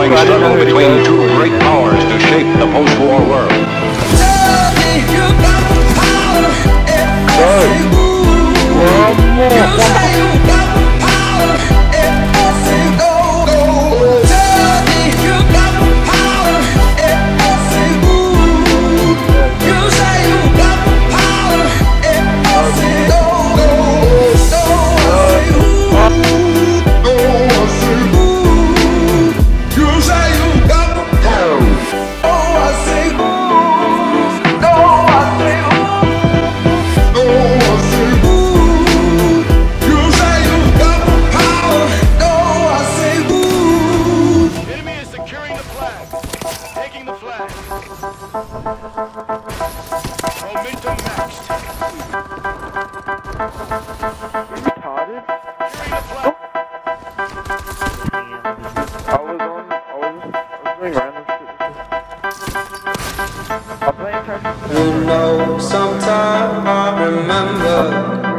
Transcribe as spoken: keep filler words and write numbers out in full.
ongoing struggle between two great powers to shape the post-war world. Taking the flag. Momentum maxed. Retarded? Securing the flag. I was on, I was, I was doing random shit. I'm playing Tetris. You know, sometime I remember